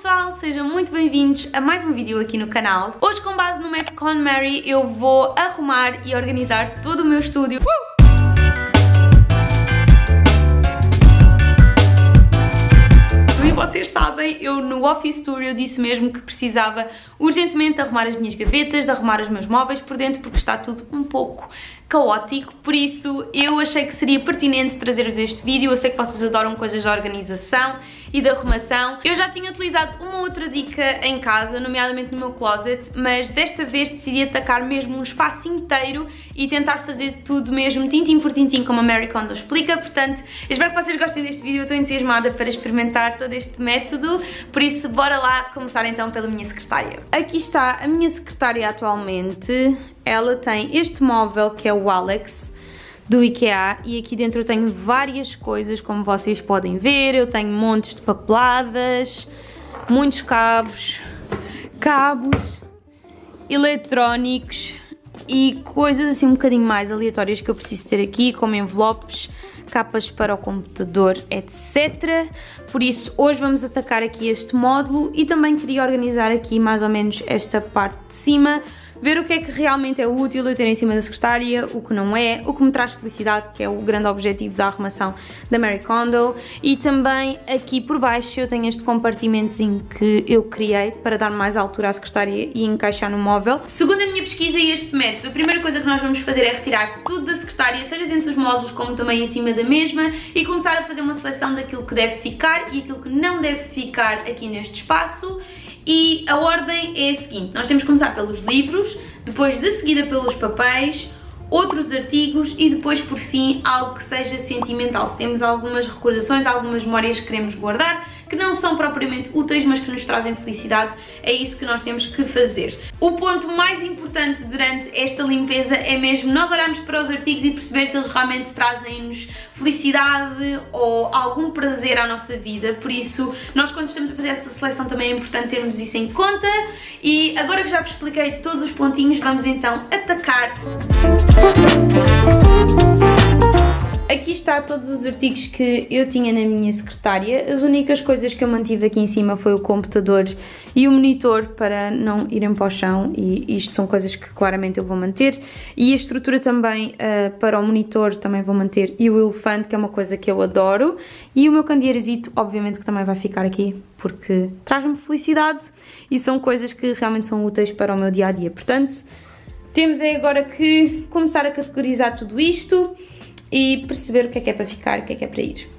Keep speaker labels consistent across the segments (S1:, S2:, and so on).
S1: pessoal, sejam muito bem-vindos a mais um vídeo aqui no canal. Hoje, com base no método KonMari, eu vou arrumar e organizar todo o meu estúdio. E vocês sabem, eu no Office Tour eu disse mesmo que precisava urgentemente de arrumar as minhas gavetas, de arrumar os meus móveis por dentro, porque está tudo um pouco caótico, por isso eu achei que seria pertinente trazer-vos este vídeo. Eu sei que vocês adoram coisas de organização e de arrumação. Eu já tinha utilizado uma outra dica em casa, nomeadamente no meu closet, mas desta vez decidi atacar mesmo um espaço inteiro e tentar fazer tudo mesmo tintim por tintim, como a Marie Kondo explica. Portanto, eu espero que vocês gostem deste vídeo. Eu estou entusiasmada para experimentar todo este método, por isso bora lá começar então pela minha secretária. Aqui está a minha secretária atualmente. Ela tem este móvel que é o Alex do IKEA e aqui dentro eu tenho várias coisas, como vocês podem ver. Eu tenho montes de papeladas, muitos cabos eletrónicos e coisas assim um bocadinho mais aleatórias que eu preciso ter aqui, como envelopes, capas para o computador, etc. Por isso, hoje vamos atacar aqui este módulo e também queria organizar aqui mais ou menos esta parte de cima, ver o que é que realmente é útil eu ter em cima da secretária, o que não é, o que me traz felicidade, que é o grande objetivo da arrumação da Marie Kondo. E também aqui por baixo eu tenho este compartimentozinho que eu criei para dar mais altura à secretária e encaixar no móvel. Segundo a minha pesquisa e este método, a primeira coisa que nós vamos fazer é retirar tudo da secretária, seja dentro dos módulos como também em cima da mesma, e começar a fazer uma seleção daquilo que deve ficar e aquilo que não deve ficar aqui neste espaço. E a ordem é a seguinte: nós temos que começar pelos livros, depois de seguida pelos papéis, outros artigos e depois por fim algo que seja sentimental. Se temos algumas recordações, algumas memórias que queremos guardar, que não são propriamente úteis, mas que nos trazem felicidade, é isso que nós temos que fazer. O ponto mais importante durante esta limpeza é mesmo nós olharmos para os artigos e perceber se eles realmente trazem-nos felicidade ou algum prazer à nossa vida. Por isso, nós quando estamos a fazer essa seleção também é importante termos isso em conta. E agora que já vos expliquei todos os pontinhos, vamos então atacar. Aqui está todos os artigos que eu tinha na minha secretária. As únicas coisas que eu mantive aqui em cima foi o computador e o monitor para não irem para o chão, e isto são coisas que claramente eu vou manter. E a estrutura também para o monitor também vou manter, e o elefante, que é uma coisa que eu adoro, e o meu candeeirozito, obviamente, que também vai ficar aqui porque traz-me felicidade e são coisas que realmente são úteis para o meu dia-a-dia. Portanto, temos agora que começar a categorizar tudo isto e perceber o que é para ficar e o que é para ir.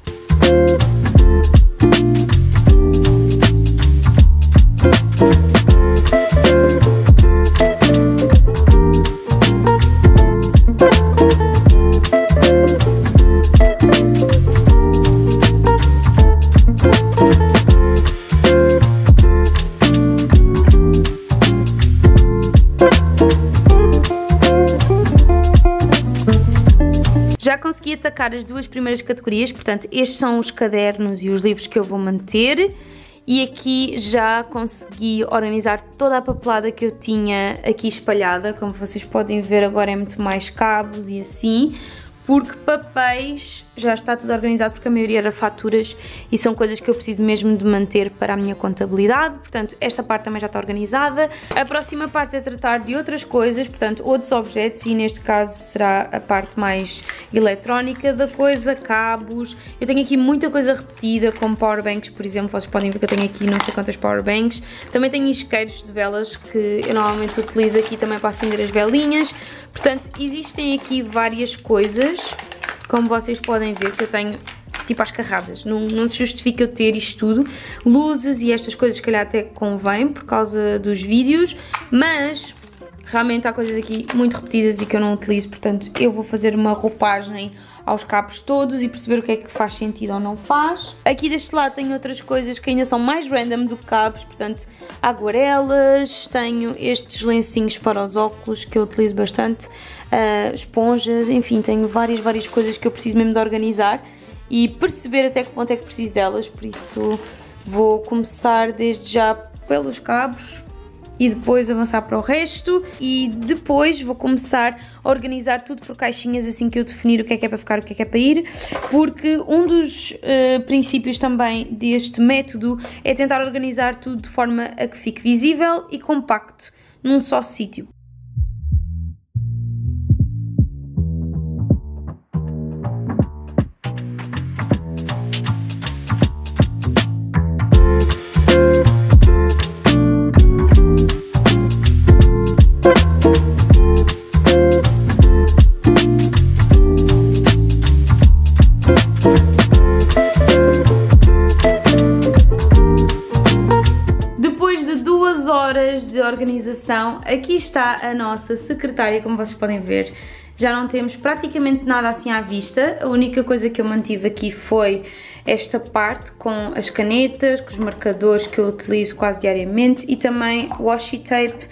S1: Já consegui atacar as duas primeiras categorias, portanto estes são os cadernos e os livros que eu vou manter, e aqui já consegui organizar toda a papelada que eu tinha aqui espalhada. Como vocês podem ver, agora é muito mais cabos e assim, porque papéis já está tudo organizado, porque a maioria era faturas e são coisas que eu preciso mesmo de manter para a minha contabilidade. Portanto, esta parte também já está organizada. A próxima parte é tratar de outras coisas, portanto, outros objetos, e neste caso será a parte mais eletrónica da coisa, cabos. Eu tenho aqui muita coisa repetida, como powerbanks, por exemplo. Vocês podem ver que eu tenho aqui não sei quantas powerbanks. Também tenho isqueiros de velas que eu normalmente utilizo aqui também para acender as velinhas. Portanto, existem aqui várias coisas, como vocês podem ver, que eu tenho tipo às carradas. Não se justifica eu ter isto tudo. Luzes e estas coisas, se calhar até convém por causa dos vídeos, mas realmente há coisas aqui muito repetidas e que eu não utilizo. Portanto, eu vou fazer uma roupagem aos cabos todos e perceber o que é que faz sentido ou não faz. Aqui deste lado tenho outras coisas que ainda são mais random do que cabos, portanto, aguarelas, tenho estes lencinhos para os óculos que eu utilizo bastante, esponjas, enfim, tenho várias coisas que eu preciso mesmo de organizar e perceber até que ponto é que preciso delas. Por isso vou começar desde já pelos cabos e depois avançar para o resto, e depois vou começar a organizar tudo por caixinhas assim que eu definir o que é para ficar, o que é para ir, porque um dos princípios também deste método é tentar organizar tudo de forma a que fique visível e compacto num só sítio. De organização, aqui está a nossa secretária, como vocês podem ver. Já não temos praticamente nada assim à vista, a única coisa que eu mantive aqui foi esta parte com as canetas, com os marcadores que eu utilizo quase diariamente e também washi tape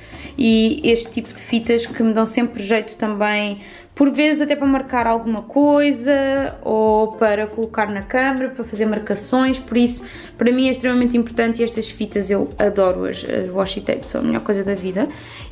S1: e este tipo de fitas que me dão sempre jeito também, por vezes até para marcar alguma coisa ou para colocar na câmara, para fazer marcações, por isso para mim é extremamente importante e estas fitas eu adoro, as washi tape são a melhor coisa da vida.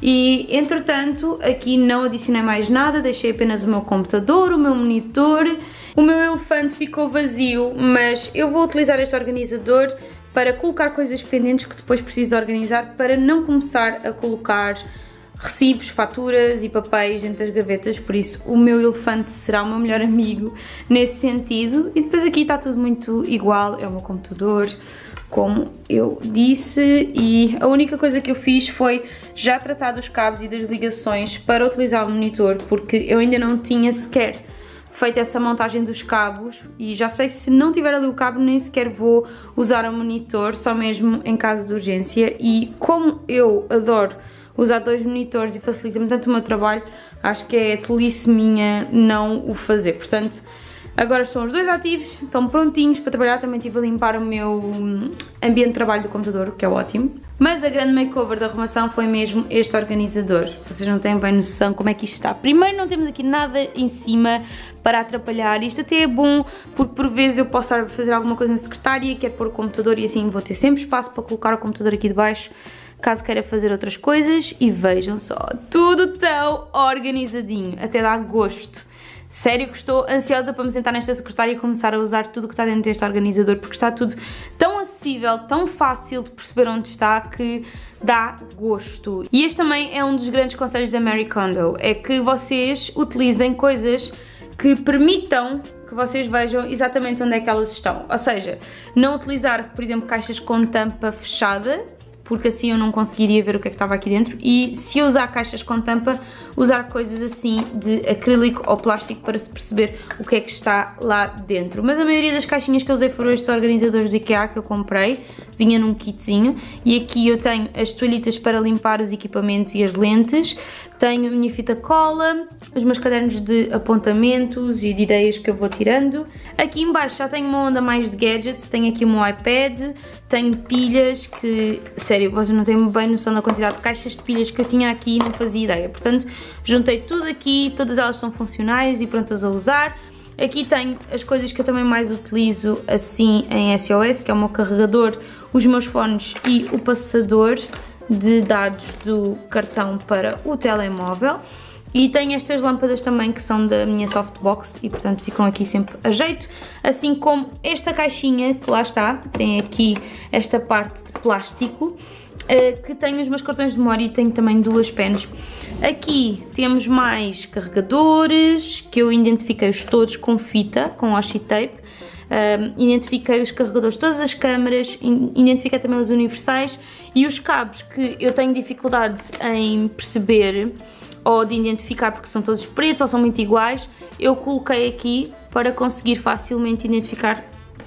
S1: E entretanto aqui não adicionei mais nada, deixei apenas o meu computador, o meu monitor, o meu elefante ficou vazio, mas eu vou utilizar este organizador para colocar coisas pendentes que depois preciso de organizar para não começar a colocar recibos, faturas e papéis dentro das gavetas, por isso o meu elefante será o meu melhor amigo nesse sentido. E depois aqui está tudo muito igual, é o meu computador, como eu disse, e a única coisa que eu fiz foi já tratar dos cabos e das ligações para utilizar o monitor, porque eu ainda não tinha sequer feito essa montagem dos cabos e já sei que se não tiver ali o cabo nem sequer vou usar o monitor, só mesmo em caso de urgência. E como eu adoro usar dois monitores e facilita-me tanto o meu trabalho, acho que é tolice minha não o fazer. Portanto, agora estão os dois ativos, estão prontinhos para trabalhar. Também estive a limpar o meu ambiente de trabalho do computador, o que é ótimo. Mas a grande makeover da arrumação foi mesmo este organizador. Vocês não têm bem noção como é que isto está. Primeiro, não temos aqui nada em cima para atrapalhar. Isto até é bom, porque por vezes eu posso estar a fazer alguma coisa na secretária, quero pôr o computador e assim vou ter sempre espaço para colocar o computador aqui de baixo, caso queira fazer outras coisas. E vejam só, tudo tão organizadinho, até dá gosto. Sério que estou ansiosa para me sentar nesta secretária e começar a usar tudo o que está dentro deste organizador, porque está tudo tão acessível, tão fácil de perceber onde está, que dá gosto. E este também é um dos grandes conselhos da Marie Kondo, é que vocês utilizem coisas que permitam que vocês vejam exatamente onde é que elas estão. Ou seja, não utilizar, por exemplo, caixas com tampa fechada, porque assim eu não conseguiria ver o que é que estava aqui dentro, e se eu usar caixas com tampa, usar coisas assim de acrílico ou plástico para se perceber o que é que está lá dentro. Mas a maioria das caixinhas que eu usei foram estes organizadores do IKEA que eu comprei, vinha num kitzinho, e aqui eu tenho as toalhitas para limpar os equipamentos e as lentes, tenho a minha fita cola, os meus cadernos de apontamentos e de ideias que eu vou tirando. Aqui em baixo já tenho uma onda mais de gadgets, tenho aqui o meu iPad, tenho pilhas que, sério, vocês não têm bem noção da quantidade de caixas de pilhas que eu tinha aqui e não fazia ideia. Portanto, juntei tudo aqui, todas elas são funcionais e prontas a usar. Aqui tenho as coisas que eu também mais utilizo assim em SOS, que é o meu carregador, os meus fones e o passador de dados do cartão para o telemóvel. E tenho estas lâmpadas também que são da minha softbox e portanto ficam aqui sempre a jeito, assim como esta caixinha que lá está, tem aqui esta parte de plástico que tem os meus cartões de memória e tenho também duas pens. Aqui temos mais carregadores que eu identifiquei-os todos com fita, com washi tape. Identifiquei os carregadores de todas as câmaras, identifiquei também os universais e os cabos que eu tenho dificuldade em perceber ou de identificar porque são todos pretos ou são muito iguais, eu coloquei aqui para conseguir facilmente identificar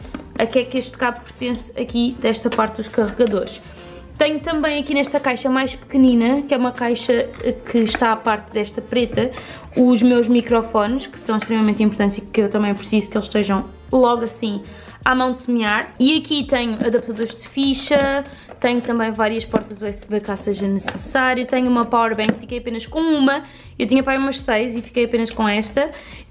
S1: a que é que este cabo pertence aqui desta parte dos carregadores. Tenho também aqui nesta caixa mais pequenina, que é uma caixa que está à parte desta preta, os meus microfones, que são extremamente importantes e que eu também preciso que eles estejam logo assim à mão de semear. E aqui tenho adaptadores de ficha, tenho também várias portas USB caso seja necessário, tenho uma powerbank, fiquei apenas com uma, eu tinha para aí umas 6 e fiquei apenas com esta,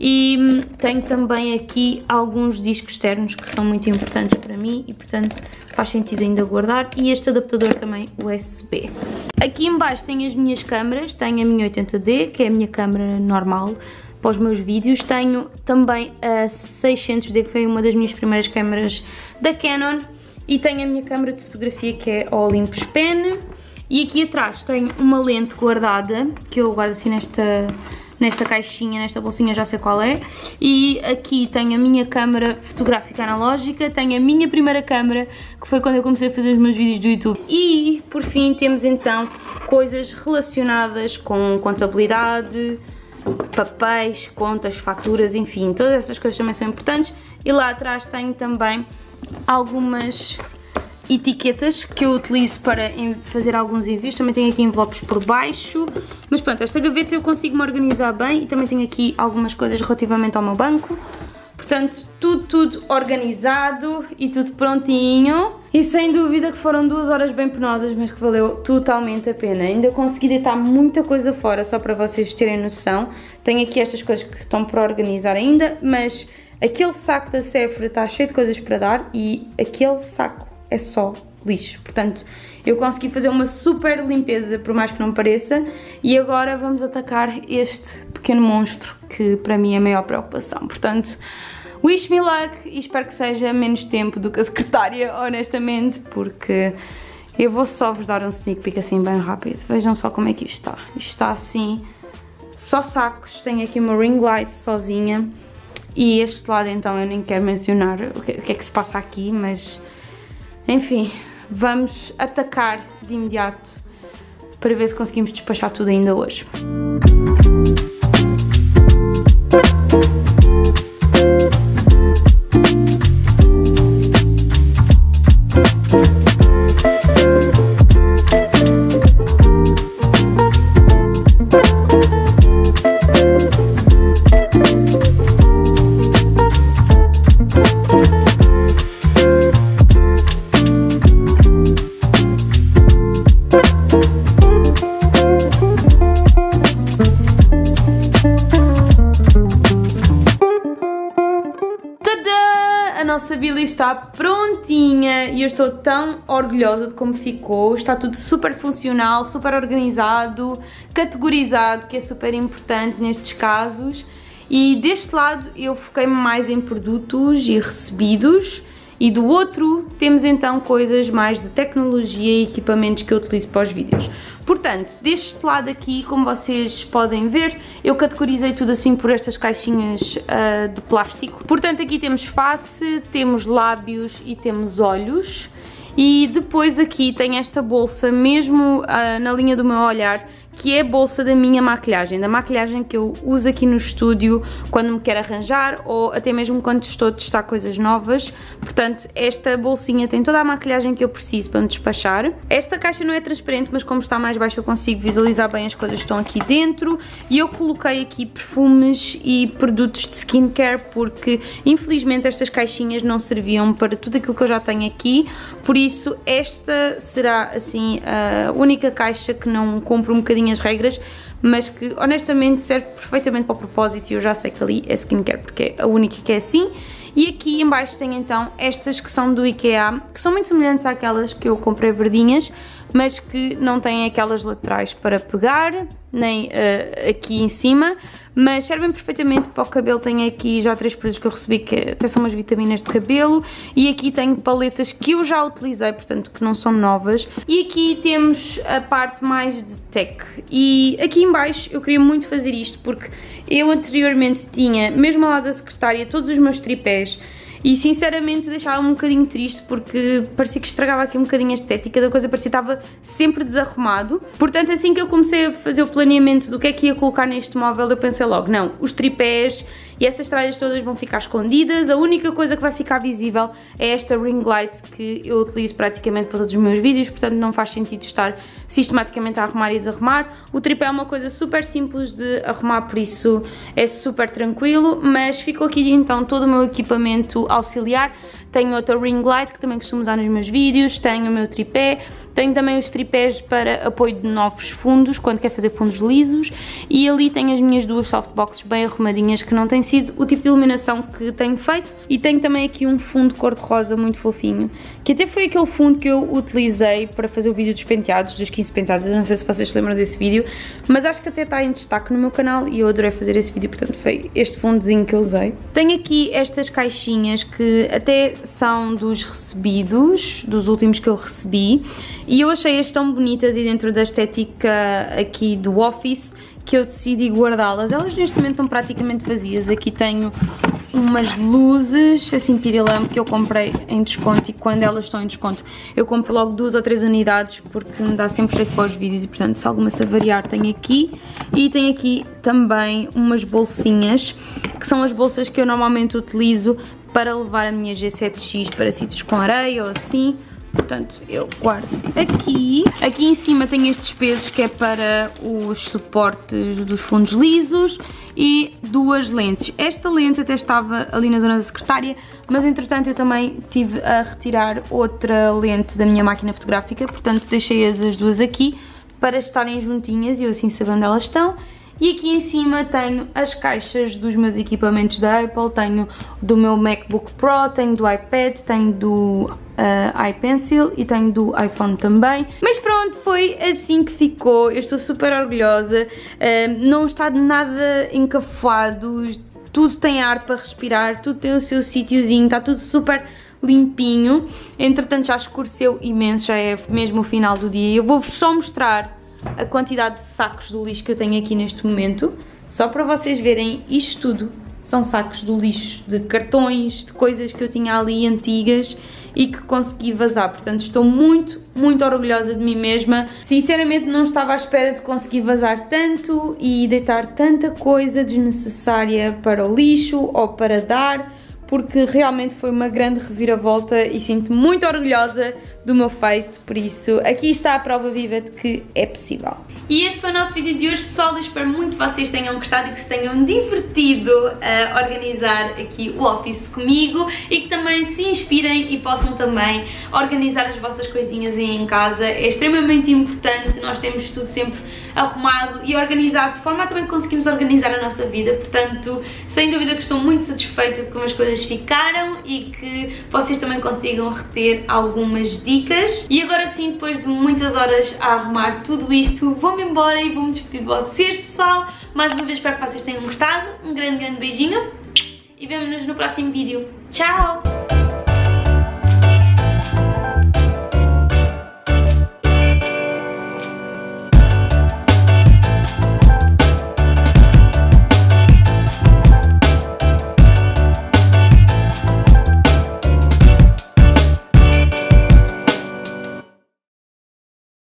S1: e tenho também aqui alguns discos externos que são muito importantes para mim e portanto faz sentido ainda guardar, e este adaptador também USB. Aqui em baixo tenho as minhas câmaras, tenho a minha 80D, que é a minha câmera normal para os meus vídeos, tenho também a 600D, que foi uma das minhas primeiras câmaras da Canon, e tenho a minha câmera de fotografia, que é a Olympus Pen, e aqui atrás tenho uma lente guardada, que eu guardo assim nesta caixinha, nesta bolsinha, já sei qual é, e aqui tenho a minha câmera fotográfica analógica, tenho a minha primeira câmera, que foi quando eu comecei a fazer os meus vídeos do YouTube, e por fim temos então coisas relacionadas com contabilidade, papéis, contas, faturas, enfim, todas essas coisas também são importantes. E lá atrás tenho também algumas etiquetas que eu utilizo para fazer alguns envios, também tenho aqui envelopes por baixo, mas pronto, esta gaveta eu consigo me organizar bem, e também tenho aqui algumas coisas relativamente ao meu banco, portanto tudo organizado e tudo prontinho, e sem dúvida que foram 2 horas bem penosas, mas que valeu totalmente a pena. Ainda consegui deitar muita coisa fora, só para vocês terem noção. Tenho aqui estas coisas que estão por organizar ainda, mas aquele saco da Sephora está cheio de coisas para dar e aquele saco é só lixo. Portanto, eu consegui fazer uma super limpeza, por mais que não pareça, e agora vamos atacar este pequeno monstro que para mim é a maior preocupação. Portanto, wish me luck, e espero que seja menos tempo do que a secretária, honestamente, porque eu vou só vos dar um sneak peek assim bem rápido. Vejam só como é que isto está. Isto está assim, só sacos, tenho aqui uma ring light sozinha, e este lado então eu nem quero mencionar o que é que se passa aqui, mas enfim, vamos atacar de imediato para ver se conseguimos despachar tudo ainda hoje. A nossa Billy está prontinha e eu estou tão orgulhosa de como ficou. Está tudo super funcional, super organizado, categorizado, que é super importante nestes casos. E deste lado eu foquei-me mais em produtos e recebidos, e do outro temos então coisas mais de tecnologia e equipamentos que eu utilizo para os vídeos. Portanto, deste lado aqui, como vocês podem ver, eu categorizei tudo assim por estas caixinhas de plástico. Portanto, aqui temos face, temos lábios e temos olhos. E depois aqui tem esta bolsa, mesmo na linha do meu olhar, que é a bolsa da minha maquilhagem, da maquilhagem que eu uso aqui no estúdio quando me quero arranjar ou até mesmo quando estou a testar coisas novas. Portanto, esta bolsinha tem toda a maquilhagem que eu preciso para me despachar. Esta caixa não é transparente, mas como está mais baixo eu consigo visualizar bem as coisas que estão aqui dentro. E eu coloquei aqui perfumes e produtos de skincare porque infelizmente estas caixinhas não serviam para tudo aquilo que eu já tenho aqui. Por isso esta será assim a única caixa que não compro um bocadinho as regras, mas que honestamente serve perfeitamente para o propósito, e eu já sei que ali é skincare porque é a única que é assim. E aqui em baixo tem então estas que são do IKEA, que são muito semelhantes àquelas que eu comprei verdinhas, mas que não têm aquelas laterais para pegar, nem aqui em cima, mas servem perfeitamente para o cabelo. Tenho aqui já 3 produtos que eu recebi que até são umas vitaminas de cabelo, e aqui tenho paletas que eu já utilizei, portanto que não são novas. E aqui temos a parte mais de tech, e aqui em baixo eu queria muito fazer isto porque eu anteriormente tinha, mesmo ao lado da secretária, todos os meus tripés, e sinceramente deixava-me um bocadinho triste porque parecia que estragava aqui um bocadinho a estética da coisa, parecia que estava sempre desarrumado. Portanto, assim que eu comecei a fazer o planeamento do que é que ia colocar neste móvel, eu pensei logo, não, os tripés e essas tralhas todas vão ficar escondidas. A única coisa que vai ficar visível é esta ring light que eu utilizo praticamente para todos os meus vídeos, portanto não faz sentido estar sistematicamente a arrumar e desarrumar. O tripé é uma coisa super simples de arrumar, por isso é super tranquilo, mas ficou aqui então todo o meu equipamento auxiliar. Tenho outra ring light que também costumo usar nos meus vídeos, tenho o meu tripé, tenho também os tripés para apoio de novos fundos, quando quer fazer fundos lisos, e ali tenho as minhas duas softboxes bem arrumadinhas, que não tem sido o tipo de iluminação que tenho feito, e tenho também aqui um fundo cor-de-rosa muito fofinho, que até foi aquele fundo que eu utilizei para fazer o vídeo dos penteados, dos 15 penteados. Eu não sei se vocês se lembram desse vídeo, mas acho que até está em destaque no meu canal e eu adorei fazer esse vídeo, portanto foi este fundozinho que eu usei. Tenho aqui estas caixinhas que até são dos recebidos, dos últimos que eu recebi, e eu achei-as tão bonitas e dentro da estética aqui do Office que eu decidi guardá-las. Elas neste momento estão praticamente vazias. Aqui tenho umas luzes assim pirilampo que eu comprei em desconto, e quando elas estão em desconto eu compro logo 2 ou 3 unidades porque me dá sempre jeito para os vídeos, e portanto se alguma se avariar tenho aqui. E tenho aqui também umas bolsinhas, que são as bolsas que eu normalmente utilizo para levar a minha G7X para sítios com areia ou assim. Portanto, eu guardo aqui. Aqui em cima tenho estes pesos que é para os suportes dos fundos lisos, e 2 lentes. Esta lente até estava ali na zona da secretária, mas entretanto eu também tive a retirar outra lente da minha máquina fotográfica, portanto deixei-as as duas aqui para estarem juntinhas e eu assim sei onde elas estão. E aqui em cima tenho as caixas dos meus equipamentos da Apple, tenho do meu MacBook Pro, tenho do iPad, tenho do iPencil e tenho do iPhone também. Mas pronto, foi assim que ficou. Eu estou super orgulhosa, não está de nada encafuado, tudo tem ar para respirar, tudo tem o seu sítiozinho, está tudo super limpinho. Entretanto já escureceu imenso, já é mesmo o final do dia. Eu vou-vos só mostrar a quantidade de sacos do lixo que eu tenho aqui neste momento, só para vocês verem. Isto tudo são sacos do lixo, de cartões, de coisas que eu tinha ali antigas e que consegui vazar. Portanto estou muito orgulhosa de mim mesma. Sinceramente não estava à espera de conseguir vazar tanto e deitar tanta coisa desnecessária para o lixo ou para dar, porque realmente foi uma grande reviravolta e sinto-me muito orgulhosa do meu feito, por isso aqui está a prova viva de que é possível. E este foi o nosso vídeo de hoje, pessoal. Eu espero muito que vocês tenham gostado e que se tenham divertido a organizar aqui o Office comigo, e que também se inspirem e possam também organizar as vossas coisinhas aí em casa. É extremamente importante nós termos tudo sempre arrumado e organizado, de forma a também conseguirmos organizar a nossa vida. Portanto, sem dúvida que estou muito satisfeita de como as coisas ficaram e que vocês também consigam reter algumas dicas. E agora sim, depois de muitas horas a arrumar tudo isto, vou-me embora e vou-me despedir de vocês, pessoal. Mais uma vez espero que vocês tenham gostado. Um grande beijinho e vemo-nos no próximo vídeo. Tchau!